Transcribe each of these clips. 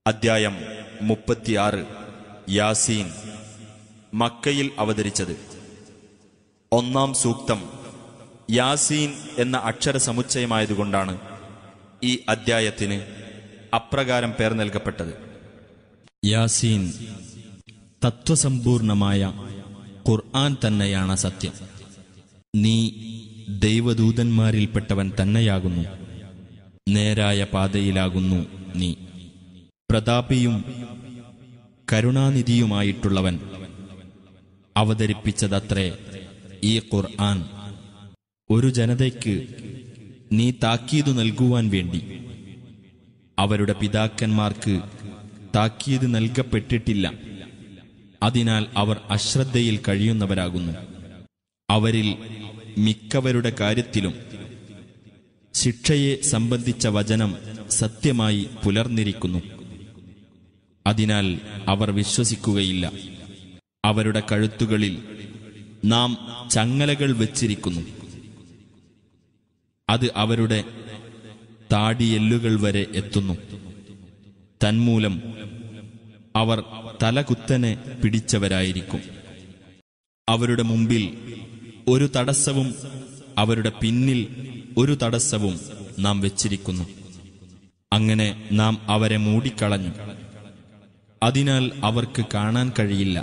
അദ്ധ്യായം 36 യാസീൻ. മക്കയിൽ അവതരിച്ചത്. ഒന്നാം സൂക്തം യാസീൻ എന്ന അക്ഷരസമുച്ചയമായതുകൊണ്ടാണ് ഈ അദ്ധ്യായത്തിന് അപ്രകാരം പേർ നൽകപ്പെട്ടത്. യാസീൻ തത്വസമ്പൂർണമായ ഖുർആൻ തന്നെയാണ് സത്യം. നീ ദൈവദൂതന്മാരിൽപ്പെട്ടവൻ തന്നെയാകുന്നു. നേരായ പാതയിലാകുന്നു നീ. പ്രതാപിയും കരുണാനിധിയുമായിട്ടുള്ളവൻ അവതരിപ്പിച്ചതത്രേ ഈ ഖുർആൻ. ഒരു ജനതയ്ക്ക് നീ താക്കീതു നൽകുവാൻ വേണ്ടി അവരുടെ പിതാക്കന്മാർക്ക് താക്കീത് നൽകപ്പെട്ടിട്ടില്ല. അതിനാൽ അവർ അശ്രദ്ധയിൽ കഴിയുന്നവരാകുന്നു. അവരിൽ മിക്കവരുടെ കാര്യത്തിലും ശിക്ഷയെ സംബന്ധിച്ച വചനം സത്യമായി പുലർന്നിരിക്കുന്നു. അതിനാൽ അവർ വിശ്വസിക്കുകയില്ല. അവരുടെ കഴുത്തുകളിൽ നാം ചങ്ങലകൾ വച്ചിരിക്കുന്നു. അത് അവരുടെ താടിയെല്ലുകൾ വരെ എത്തുന്നു. തന്മൂലം അവർ തലകുത്തനെ പിടിച്ചവരായിരിക്കും. അവരുടെ മുമ്പിൽ ഒരു തടസ്സവും അവരുടെ പിന്നിൽ ഒരു തടസ്സവും നാം വച്ചിരിക്കുന്നു. അങ്ങനെ നാം അവരെ മൂടിക്കളഞ്ഞു. അതിനാൽ അവർക്ക് കാണാൻ കഴിയില്ല.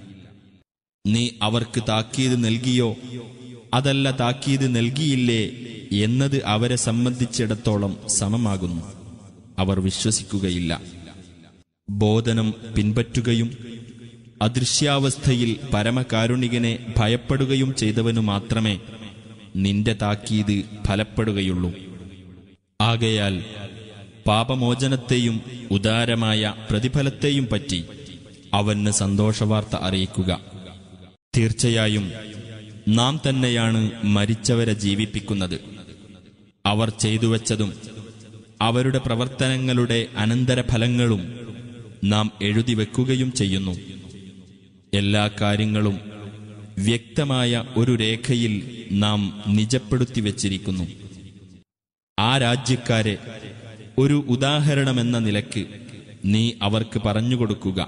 നീ അവർക്ക് താക്കീത് നൽകിയോ അതല്ല താക്കീത് നൽകിയില്ലേ എന്നത് അവരെ സംബന്ധിച്ചിടത്തോളം സമമാകുന്നു. അവർ വിശ്വസിക്കുകയില്ല. ബോധനം പിൻപറ്റുകയും അദൃശ്യാവസ്ഥയിൽ പരമകാരുണികനെ ഭയപ്പെടുകയും ചെയ്തവനു മാത്രമേ നിന്റെ താക്കീത് ഫലപ്പെടുകയുള്ളൂ. ആകയാൽ പാപമോചനത്തെയും ഉദാരമായ പ്രതിഫലത്തെയും പറ്റി അവന് സന്തോഷവാർത്ത അറിയിക്കുക. തീർച്ചയായും നാം തന്നെയാണ് മരിച്ചവരെ ജീവിപ്പിക്കുന്നത്. അവർ ചെയ്തുവച്ചതും അവരുടെ പ്രവർത്തനങ്ങളുടെ അനന്തരഫലങ്ങളും നാം എഴുതിവെക്കുകയും ചെയ്യുന്നു. എല്ലാ കാര്യങ്ങളും വ്യക്തമായ ഒരു രേഖയിൽ നാം നിജപ്പെടുത്തി വച്ചിരിക്കുന്നു. ആ രാജ്യക്കാരെ ഒരു ഉദാഹരണമെന്ന നിലക്ക് നീ അവർക്ക് പറഞ്ഞുകൊടുക്കുക.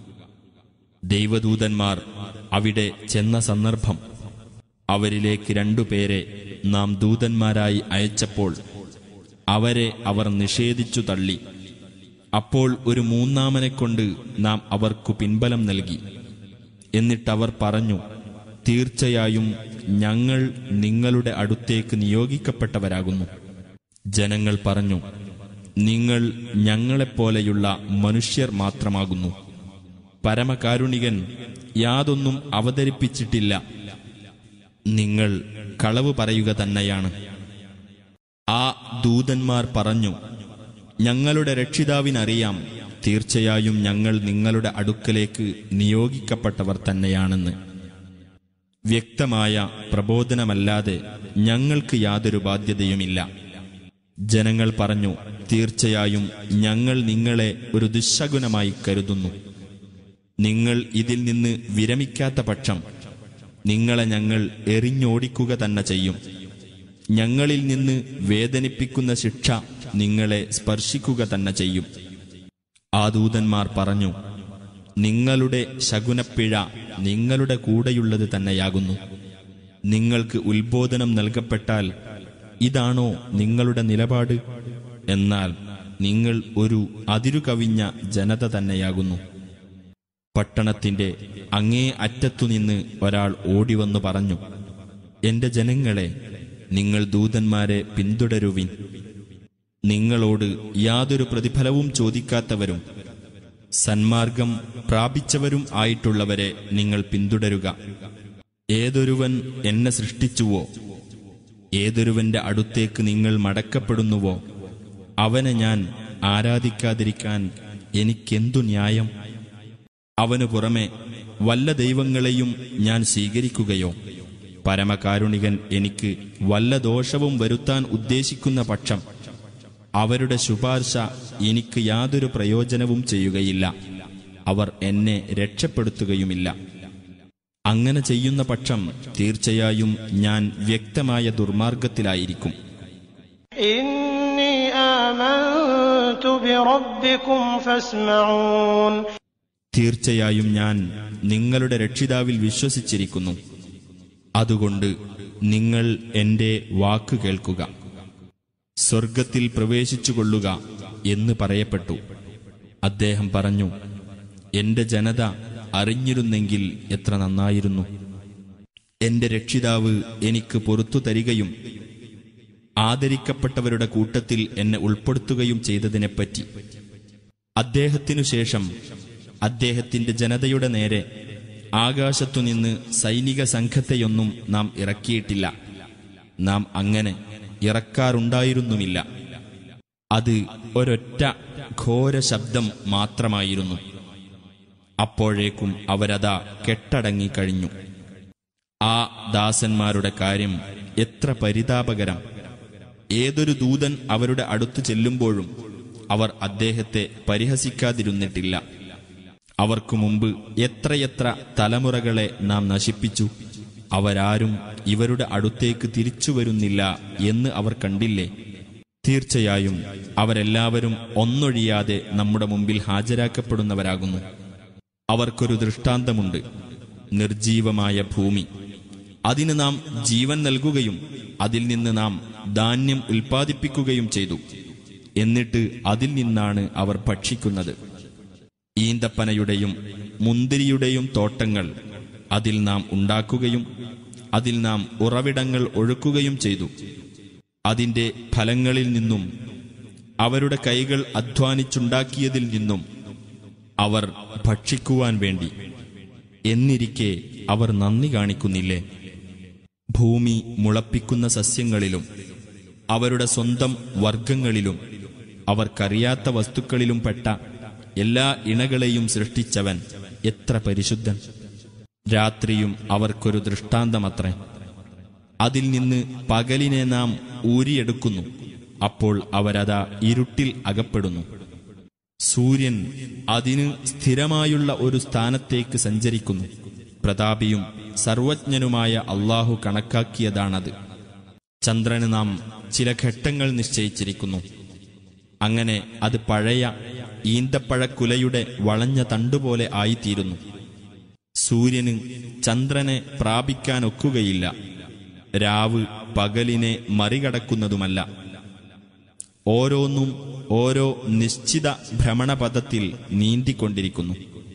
ദൈവദൂതന്മാർ അവിടെ ചെന്ന സന്ദർഭം അവരിലേക്ക് 2 പേരെ നാം ദൂതന്മാരായി അയച്ചപ്പോൾ അവരെ അവർ നിഷേധിച്ചു തള്ളി. അപ്പോൾ ഒരു 3-ാമനെക്കൊണ്ട് നാം അവർക്കു പിൻബലം നൽകി. എന്നിട്ടവർ പറഞ്ഞു, തീർച്ചയായും ഞങ്ങൾ നിങ്ങളുടെ അടുത്തേക്ക് നിയോഗിക്കപ്പെട്ടവരാകുന്നു. ജനങ്ങൾ പറഞ്ഞു, നിങ്ങൾ ഞങ്ങളെപ്പോലെയുള്ള മനുഷ്യർ മാത്രമാകുന്നു. പരമകാരുണികൻ യാതൊന്നും അവതരിപ്പിച്ചിട്ടില്ല. നിങ്ങൾ കളവ് പറയുക തന്നെയാണ്. ആ ദൂതന്മാർ പറഞ്ഞു, ഞങ്ങളുടെ രക്ഷിതാവിനറിയാം, തീർച്ചയായും ഞങ്ങൾ നിങ്ങളുടെ അടുക്കലേക്ക് നിയോഗിക്കപ്പെട്ടവർ തന്നെയാണെന്ന്. വ്യക്തമായ പ്രബോധനമല്ലാതെ ഞങ്ങൾക്ക് യാതൊരു ബാധ്യതയുമില്ല. ജനങ്ങൾ പറഞ്ഞു, തീർച്ചയായും ഞങ്ങൾ നിങ്ങളെ ഒരു ദുശ്ശകുനമായി കരുതുന്നു. നിങ്ങൾ ഇതിൽ നിന്ന് വിരമിക്കാത്ത പക്ഷം നിങ്ങളെ ഞങ്ങൾ എറിഞ്ഞോടിക്കുക തന്നെ ചെയ്യും. ഞങ്ങളിൽ നിന്ന് വേദനിപ്പിക്കുന്ന ശിക്ഷ നിങ്ങളെ സ്പർശിക്കുക തന്നെ ചെയ്യും. ആ ദൂതന്മാർ പറഞ്ഞു, നിങ്ങളുടെ ശകുനപ്പിഴ നിങ്ങളുടെ കൂടെയുള്ളത് തന്നെയാകുന്നു. നിങ്ങൾക്ക് ഉത്ബോധനം നൽകപ്പെട്ടാൽ ഇതാണോ നിങ്ങളുടെ നിലപാട്? എന്നാൽ നിങ്ങൾ ഒരു അതിരുകവിഞ്ഞ ജനത തന്നെയാകുന്നു. പട്ടണത്തിന്റെ അങ്ങേ അറ്റത്തുനിന്ന് ഒരാൾ ഓടിവന്നു പറഞ്ഞു, എന്റെ ജനങ്ങളെ, നിങ്ങൾ ദൂതന്മാരെ പിന്തുടരുവിൻ. നിങ്ങളോട് യാതൊരു പ്രതിഫലവും ചോദിക്കാത്തവരും സന്മാർഗം പ്രാപിച്ചവരും ആയിട്ടുള്ളവരെ നിങ്ങൾ പിന്തുടരുക. ഏതൊരുവൻ എന്നെ സൃഷ്ടിച്ചുവോ, ഏതൊരുവന്റെ അടുത്തേക്ക് നിങ്ങൾ മടക്കപ്പെടുന്നുവോ, അവനെ ഞാൻ ആരാധിക്കാതിരിക്കാൻ എനിക്കെന്തു ന്യായം? അവനു പുറമെ വല്ല ദൈവങ്ങളെയും ഞാൻ സ്വീകരിക്കുകയോ? പരമകാരുണികൻ എനിക്ക് വല്ല ദോഷവും വരുത്താൻ ഉദ്ദേശിക്കുന്ന പക്ഷം അവരുടെ ശുപാർശ എനിക്ക് യാതൊരു പ്രയോജനവും ചെയ്യുകയില്ല. അവർ എന്നെ രക്ഷപ്പെടുത്തുകയുമില്ല. അങ്ങനെ ചെയ്യുന്ന പക്ഷം തീർച്ചയായും ഞാൻ വ്യക്തമായ ദുർമാർഗത്തിലായിരിക്കും. إني آمنت آمنت بربكم فاسمعون. തീർച്ചയായും ഞാൻ നിങ്ങളുടെ രക്ഷിതാവിൽ വിശ്വസിച്ചിരിക്കുന്നു, അതുകൊണ്ട് നിങ്ങൾ എന്റെ വാക്ക് കേൾക്കുക. സ്വർഗത്തിൽ പ്രവേശിച്ചുകൊള്ളുക എന്ന് പറയപ്പെട്ടു. അദ്ദേഹം പറഞ്ഞു, എന്റെ ജനത അറിഞ്ഞിരുന്നെങ്കിൽ എത്ര നന്നായിരുന്നു. എന്റെ രക്ഷിതാവ് എനിക്ക് പുറത്തു തരികയും ആദരിക്കപ്പെട്ടവരുടെ കൂട്ടത്തിൽ എന്നെ ഉൾപ്പെടുത്തുകയും ചെയ്തതിനെപ്പറ്റി. അദ്ദേഹത്തിനു ശേഷം അദ്ദേഹത്തിന്റെ ജനതയുടെ നേരെ ആകാശത്തുനിന്ന് സൈനിക സംഘത്തെയൊന്നും നാം ഇറക്കിയിട്ടില്ല. നാം അങ്ങനെ ഇറക്കാറുണ്ടായിരുന്നുമില്ല. അത് ഒരൊറ്റ ഘോര ശബ്ദം മാത്രമായിരുന്നു. അപ്പോഴേക്കും അവരതാ കെട്ടടങ്ങിക്കഴിഞ്ഞു. ആ ദാസന്മാരുടെ കാര്യം എത്ര പരിതാപകരം! ഏതൊരു ദൂതൻ അവരുടെ അടുത്തു ചെല്ലുമ്പോഴും അവർ അദ്ദേഹത്തെ പരിഹസിക്കാതിരുന്നിട്ടില്ല. അവർക്കു മുമ്പ് എത്രയെത്ര തലമുറകളെ നാം നശിപ്പിച്ചു. അവരാരും ഇവരുടെ അടുത്തേക്ക് തിരിച്ചു വരുന്നില്ല എന്ന് അവർ കണ്ടില്ലേ? തീർച്ചയായും അവരെല്ലാവരും ഒന്നൊഴിയാതെ നമ്മുടെ മുമ്പിൽ ഹാജരാക്കപ്പെടുന്നവരാകുന്നു. അവർക്കൊരു ദൃഷ്ടാന്തമുണ്ട്: നിർജീവമായ ഭൂമി. അതിന് നാം ജീവൻ നൽകുകയും അതിൽ നിന്ന് നാം ധാന്യം ഉൽപ്പാദിപ്പിക്കുകയും ചെയ്തു. എന്നിട്ട് അതിൽ നിന്നാണ് അവർ ഭക്ഷിക്കുന്നത്. ഈന്തപ്പനയുടെയും മുന്തിരിയുടെയും തോട്ടങ്ങൾ അതിൽ നാം ഉണ്ടാക്കുകയും അതിൽ നാം ഉറവിടങ്ങൾ ഒഴുക്കുകയും ചെയ്തു. അതിന്റെ ഫലങ്ങളിൽ നിന്നും അവരുടെ കൈകൾ അധ്വാനിച്ചുണ്ടാക്കിയതിൽ നിന്നും അവർ ഭക്ഷിക്കുവാൻ വേണ്ടി. എന്നിരിക്കെ അവർ നന്ദി കാണിക്കുന്നില്ലേ? ഭൂമി മുളപ്പിക്കുന്ന സസ്യങ്ങളിലും അവരുടെ സ്വന്തം വർഗങ്ങളിലും അവർക്കറിയാത്ത വസ്തുക്കളിലും പെട്ട എല്ലാ ഇണകളെയും സൃഷ്ടിച്ചവൻ എത്ര പരിശുദ്ധൻ! രാത്രിയും അവർക്കൊരു ദൃഷ്ടാന്തമത്രേ. അതിൽ നിന്ന് പകലിനെ നാം ഊരിയെടുക്കുന്നു. അപ്പോൾ അവരതാ ഇരുട്ടിൽ അകപ്പെടുന്നു. സൂര്യൻ അതിന് സ്ഥിരമായുള്ള ഒരു സ്ഥാനത്തേക്ക് സഞ്ചരിക്കുന്നു. പ്രതാപിയും സർവജ്ഞനുമായ അല്ലാഹു കണക്കാക്കിയതാണത്. ചന്ദ്രന് നാം ചില ഘട്ടങ്ങൾ നിശ്ചയിച്ചിരിക്കുന്നു. അങ്ങനെ അത് പഴയ ഈന്തപ്പഴക്കുലയുടെ വളഞ്ഞ തണ്ടുപോലെ ആയിത്തീരുന്നു. സൂര്യന് ചന്ദ്രനെ പ്രാപിക്കാനൊക്കുകയില്ല. രാവ് പകലിനെ മറികടക്കുന്നതുമല്ല. ഓരോന്നും ഓരോ നിശ്ചിത ഭ്രമണപഥത്തിൽ നീന്തിക്കൊണ്ടിരിക്കുന്നു.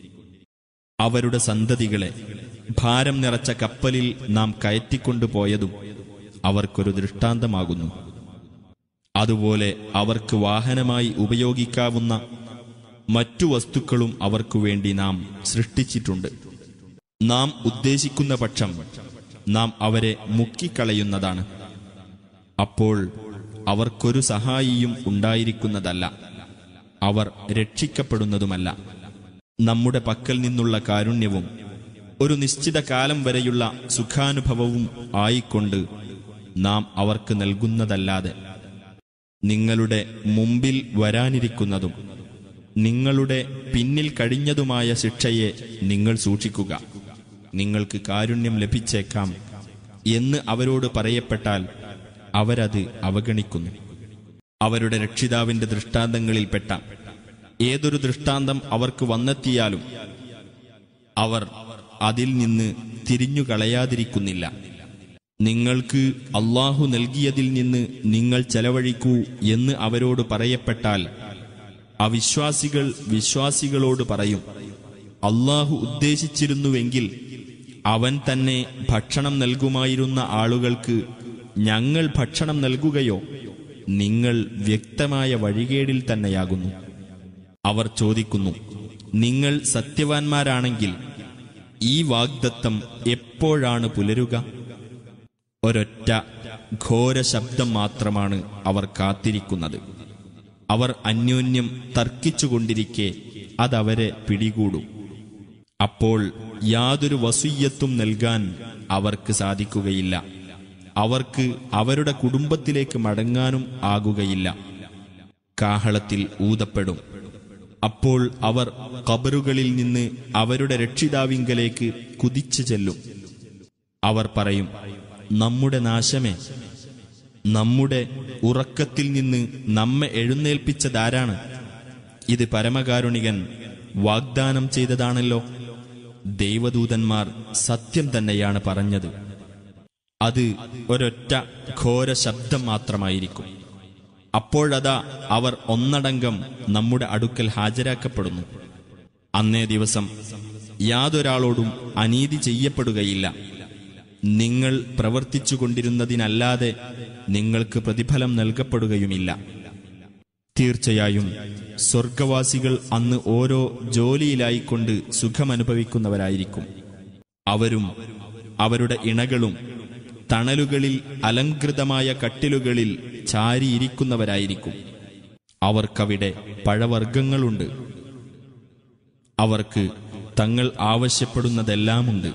അവരുടെ സന്തതികളെ ഭാരം നിറച്ച കപ്പലിൽ നാം കയറ്റിക്കൊണ്ടുപോയതും അവർക്കൊരു ദൃഷ്ടാന്തമാകുന്നു. അതുപോലെ അവർക്ക് വാഹനമായി ഉപയോഗിക്കാവുന്ന മറ്റു വസ്തുക്കളും അവർക്കു വേണ്ടി നാം സൃഷ്ടിച്ചിട്ടുണ്ട്. നാം ഉദ്ദേശിക്കുന്ന പക്ഷം നാം അവരെ മുക്കിക്കളയുന്നതാണ്. അപ്പോൾ അവർക്കൊരു സഹായിയും ഉണ്ടായിരിക്കുന്നതല്ല, അവർ രക്ഷിക്കപ്പെടുന്നതുമല്ല. നമ്മുടെ പക്കൽ നിന്നുള്ള കാരുണ്യവും ഒരു നിശ്ചിത കാലം വരെയുള്ള സുഖാനുഭവവും ആയിക്കൊണ്ട് നാം അവർക്ക് നൽകുന്നതല്ലാതെ നിങ്ങളുടെ മുമ്പിൽ വരാനിരിക്കുന്നതും നിങ്ങളുടെ പിന്നിൽ കഴിഞ്ഞതുമായ ശിക്ഷയെ നിങ്ങൾ സൂക്ഷിക്കുക. നിങ്ങൾക്ക് കാരുണ്യം ലഭിച്ചേക്കാം എന്ന് അവരോട് പറയപ്പെട്ടാൽ അവരത് അവഗണിക്കുന്നു. അവരുടെ രക്ഷിതാവിന്റെ ദൃഷ്ടാന്തങ്ങളിൽപ്പെട്ട ഏതൊരു ദൃഷ്ടാന്തം അവർക്ക് വന്നെത്തിയാലും അവർ അതിൽ നിന്ന് തിരിഞ്ഞുകളയാതിരിക്കുന്നില്ല. നിങ്ങൾക്ക് അല്ലാഹു നൽകിയതിൽ നിന്ന് നിങ്ങൾ ചെലവഴിക്കൂ എന്ന് അവരോട് പറയപ്പെട്ടാൽ അവിശ്വാസികൾ വിശ്വാസികളോട് പറയും, അല്ലാഹു ഉദ്ദേശിച്ചിരുന്നുവെങ്കിൽ അവൻ തന്നെ ഭക്ഷണം നൽകുമായിരുന്ന ആളുകൾക്ക് ഞങ്ങൾ ഭക്ഷണം നൽകുകയോ? നിങ്ങൾ വ്യക്തമായ വഴികേടിൽ തന്നെയാകുന്നു. അവർ ചോദിക്കുന്നു, നിങ്ങൾ സത്യവാൻമാരാണെങ്കിൽ ഈ വാഗ്ദത്തം എപ്പോഴാണ് പുലരുക? ഒരൊറ്റ ഘോര ശബ്ദം മാത്രമാണ് അവർ കാത്തിരിക്കുന്നത്. അവർ അന്യോന്യം തർക്കിച്ചുകൊണ്ടിരിക്കെ അതവരെ പിടികൂടും. അപ്പോൾ യാതൊരു വസിയ്യത്തും നൽകാൻ അവർക്ക് സാധിക്കുകയില്ല. അവർക്ക് അവരുടെ കുടുംബത്തിലേക്ക് മടങ്ങാനും ആകുകയില്ല. കാഹളത്തിൽ ഊതപ്പെടും. അപ്പോൾ അവർ ഖബറുകളിൽ നിന്ന് അവരുടെ രക്ഷിതാവിങ്കലേക്ക് കുതിച്ചു ചെല്ലും. അവർ പറയും, നമ്മുടെ നാശമേ, നമ്മുടെ ഉറക്കത്തിൽ നിന്ന് നമ്മെ എഴുന്നേൽപ്പിച്ചതാരാണ്? ഇത് പരമകാരുണികൻ വാഗ്ദാനം ചെയ്തതാണല്ലോ. ദൈവദൂതന്മാർ സത്യം തന്നെയാണ് പറഞ്ഞത്. അത് ഒരൊറ്റ ഘോര ശബ്ദം മാത്രമായിരിക്കും. അപ്പോഴതാ അവർ ഒന്നടങ്കം നമ്മുടെ അടുക്കൽ ഹാജരാക്കപ്പെടുന്നു. അന്നേ ദിവസം യാതൊരാളോടും അനീതി ചെയ്യപ്പെടുകയില്ല. നിങ്ങൾ പ്രവർത്തിച്ചുകൊണ്ടിരുന്നതിനല്ലാതെ നിങ്ങൾക്ക് പ്രതിഫലം നൽകപ്പെടുകയുമില്ല. തീർച്ചയായും സ്വർഗവാസികൾ അന്ന് ഓരോ ജോലിയിലായിക്കൊണ്ട് സുഖമനുഭവിക്കുന്നവരായിരിക്കും. അവരും അവരുടെ ഇണകളും തണലുകളിൽ അലങ്കൃതമായ കട്ടിലുകളിൽ ചാരിയിരിക്കുന്നവരായിരിക്കും. അവർക്കവിടെ പഴവർഗ്ഗങ്ങളുണ്ട്. അവർക്ക് തങ്ങൾ ആവശ്യപ്പെടുന്നതെല്ലാമുണ്ട്.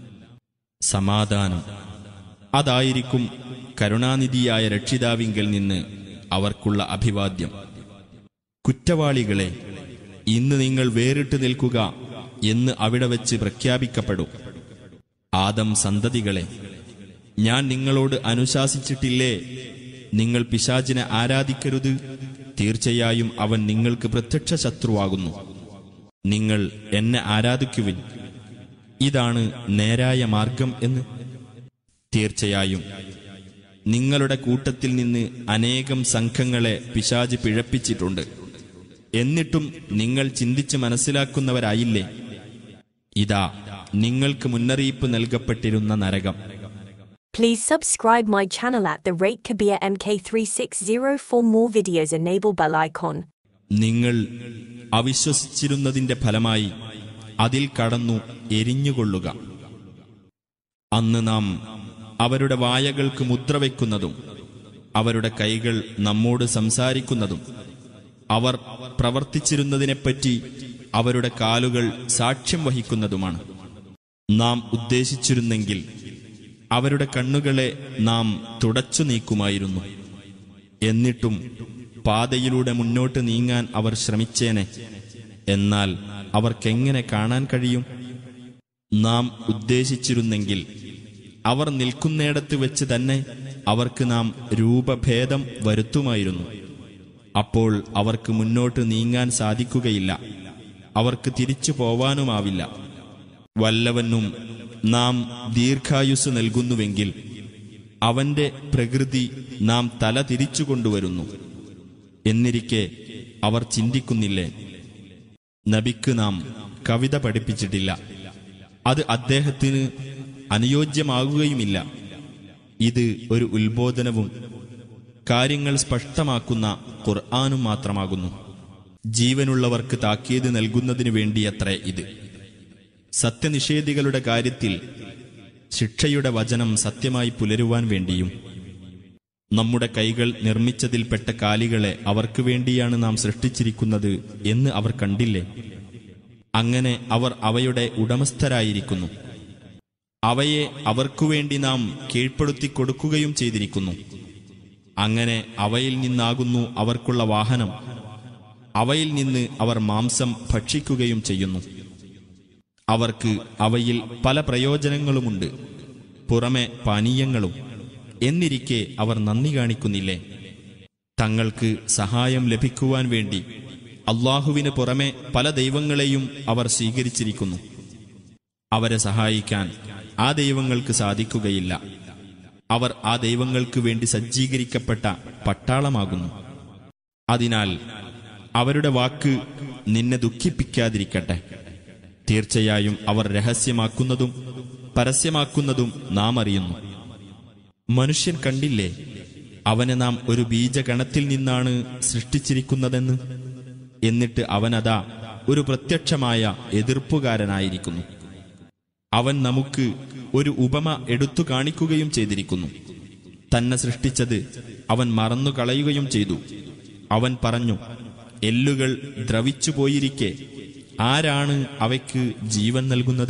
സമാധാനം അതായിരിക്കും കരുണാനിധിയായ രക്ഷിതാവിങ്കൽ നിന്ന് അവർക്കുള്ള അഭിവാദ്യം. കുറ്റവാളികളെ, ഇന്ന് നിങ്ങൾ വേറിട്ട് നിൽക്കുക എന്ന് അവിടെ വെച്ച് പ്രഖ്യാപിക്കപ്പെടും. ആദം സന്തതികളെ, ഞാൻ നിങ്ങളോട് അനുശാസിച്ചിട്ടില്ലേ, നിങ്ങൾ പിശാചിനെ ആരാധിക്കരുത്. തീർച്ചയായും അവൻ നിങ്ങൾക്ക് പ്രത്യക്ഷ ശത്രുവാകുന്നു. നിങ്ങൾ എന്നെ ആരാധിക്കുവിൻ, ഇതാണ് നേരായ മാർഗം എന്ന്. തീർച്ചയായും നിങ്ങളുടെ കൂട്ടത്തിൽ നിന്ന് അനേകം സംഘങ്ങളെ പിശാച് പിഴപ്പിച്ചിട്ടുണ്ട്. എന്നിട്ടും നിങ്ങൾ ചിന്തിച്ച് മനസ്സിലാക്കുന്നവരായില്ലേ? ഇതാ നിങ്ങൾക്ക് മുന്നറിയിപ്പ് നൽകപ്പെട്ടിരുന്ന നരകം. Please subscribe my channel at the rate Kabir MK360 for more videos. Enable bell icon. നിങ്ങൾ അവിശ്വസിച്ചിരുന്നതിന്റെ ഫലമായി അതിൽ കടന്നു എരിഞ്ഞുകൊള്ളുക. അന്ന് നാം അവരുടെ വായകൾക്ക് മുദ്രവെക്കുന്നതും അവരുടെ കൈകൾ നമ്മോട് സംസാരിക്കുന്നതും അവർ പ്രവർത്തിച്ചിരുന്നതിനെപ്പറ്റി അവരുടെ കാലുകൾ സാക്ഷ്യം വഹിക്കുന്നതുമാണ്. നാം ഉദ്ദേശിച്ചിരുന്നെങ്കിൽ അവരുടെ കണ്ണുകളെ നാം തുടച്ചു നീക്കുമായിരുന്നു. എന്നിട്ടും പാതയിലൂടെ മുന്നോട്ട് നീങ്ങാൻ അവർ ശ്രമിച്ചേനെ. എന്നാൽ അവർക്കെങ്ങനെ കാണാൻ കഴിയും? നാം ഉദ്ദേശിച്ചിരുന്നെങ്കിൽ അവർ നിൽക്കുന്നിടത്ത് വെച്ച് തന്നെ അവർക്ക് നാം രൂപഭേദം വരുത്തുമായിരുന്നു. അപ്പോൾ അവർക്ക് മുന്നോട്ട് നീങ്ങാൻ സാധിക്കുകയില്ല. അവർക്ക് തിരിച്ചു പോവാനുമാവില്ല. വല്ലവനും നാം ദീർഘായുസ് നൽകുന്നുവെങ്കിൽ അവന്റെ പ്രകൃതി നാം തല തിരിച്ചു കൊണ്ടുവരുന്നു. എന്നിരിക്കെ അവർ ചിന്തിക്കുന്നില്ലേ? നബിക്ക് നാം കവിത പഠിപ്പിച്ചിട്ടില്ല. അത് അദ്ദേഹത്തിന് അനുയോജ്യമാകുകയുമില്ല. ഇത് ഒരു ഉത്ബോധനവും കാര്യങ്ങൾ സ്പഷ്ടമാക്കുന്ന ഖുർആനും മാത്രമാകുന്നു. ജീവനുള്ളവർക്ക് താക്കീത് നൽകുന്നതിനു വേണ്ടിയത്രേ ഇത്. സത്യനിഷേധികളുടെ കാര്യത്തിൽ ശിക്ഷയുടെ വചനം സത്യമായി പുലരുവാൻ വേണ്ടിയും. നമ്മുടെ കൈകൾ നിർമ്മിച്ചതിൽപ്പെട്ട കാലികളെ അവർക്കു വേണ്ടിയാണ് നാം സൃഷ്ടിച്ചിരിക്കുന്നത് എന്ന് അവർ കണ്ടില്ലേ? അങ്ങനെ അവർ അവയുടെ ഉടമസ്ഥരായിരിക്കുന്നു. അവയെ അവർക്കുവേണ്ടി നാം കീഴ്പ്പെടുത്തി കൊടുക്കുകയും ചെയ്തിരിക്കുന്നു. അങ്ങനെ അവയിൽ നിന്നാകുന്നു അവർക്കുള്ള വാഹനം. അവയിൽ നിന്ന് അവർ മാംസം ഭക്ഷിക്കുകയും ചെയ്യുന്നു. അവർക്ക് അവയിൽ പല പ്രയോജനങ്ങളുമുണ്ട്, പുറമെ പാനീയങ്ങളും. എന്നിരിക്കെ അവർ നന്ദി കാണിക്കുന്നില്ലേ? തങ്ങൾക്ക് സഹായം ലഭിക്കുവാൻ വേണ്ടി അള്ളാഹുവിന് പുറമെ പല ദൈവങ്ങളെയും അവർ സ്വീകരിച്ചിരിക്കുന്നു. അവരെ സഹായിക്കാൻ ആ ദൈവങ്ങൾക്ക് സാധിക്കുകയില്ല. അവർ ആ ദൈവങ്ങൾക്ക് വേണ്ടി സജ്ജീകരിക്കപ്പെട്ട പട്ടാളമാകുന്നു. അതിനാൽ അവരുടെ വാക്ക് നിന്നെ ദുഃഖിപ്പിക്കാതിരിക്കട്ടെ. തീർച്ചയായും അവർ രഹസ്യമാക്കുന്നതും പരസ്യമാക്കുന്നതും നാം അറിയുന്നു. മനുഷ്യൻ കണ്ടില്ലേ, അവനെ നാം ഒരു ബീജഗണത്തിൽ നിന്നാണ് സൃഷ്ടിച്ചിരിക്കുന്നതെന്ന്. എന്നിട്ട് അവനതാ ഒരു പ്രത്യക്ഷമായ എതിർപ്പുകാരനായിരിക്കുന്നു. അവൻ നമുക്ക് ഒരു ഉപമ എടുത്തു കാണിക്കുകയും ചെയ്തിരിക്കുന്നു. തന്നെ സൃഷ്ടിച്ചത് അവൻ മറന്നുകളയുകയും ചെയ്തു. അവൻ പറഞ്ഞു, എല്ലുകൾ ദ്രവിച്ചുപോയിരിക്കെ ആരാണ് അവയ്ക്ക് ജീവൻ നൽകുന്നത്?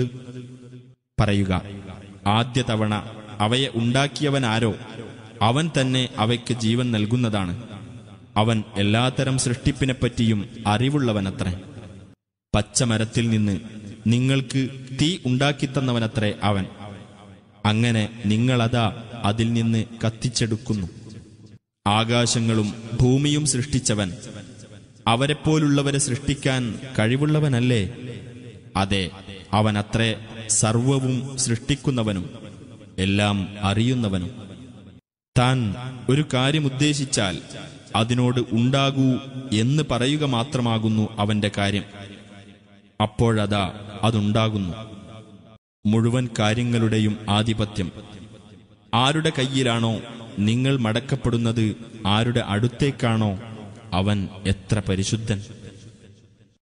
പറയുക, ആദ്യ തവണ അവയെ ഉണ്ടാക്കിയവനാരോ അവൻ തന്നെ അവയ്ക്ക് ജീവൻ നൽകുന്നതാണ്. അവൻ എല്ലാത്തരം സൃഷ്ടിപ്പിനെപ്പറ്റിയും അറിവുള്ളവനത്രേ. പച്ചമരത്തിൽ നിന്ന് നിങ്ങൾക്ക് തീ ഉണ്ടാക്കിത്തന്നവനത്രേ അവൻ. അങ്ങനെ നിങ്ങളതാ അതിൽ നിന്ന് കത്തിച്ചെടുക്കുന്നു. ആകാശങ്ങളും ഭൂമിയും സൃഷ്ടിച്ചവൻ, അവരെപ്പോലുള്ളവരെ സൃഷ്ടിക്കാൻ കഴിവുള്ളവനല്ലേ? അതെ, അവനത്രേ സർവവും സൃഷ്ടിക്കുന്നവനും എല്ലാം അറിയുന്നവനും. താൻ ഒരു കാര്യമുദ്ദേശിച്ചാൽ അതിനോട് ഉണ്ടാകൂ എന്ന് പറയുക മാത്രമാകുന്നു അവന്റെ കാര്യം. അപ്പോഴതാ അതുണ്ടാകുന്നു. മുഴുവൻ കാര്യങ്ങളുടെയും ആധിപത്യം ആരുടെ കയ്യിലാണോ നിങ്ങൾ മടക്കപ്പെടുന്നത്, ആരുടെ അടുത്തേക്കാണോ, അവൻ എത്ര പരിശുദ്ധൻ!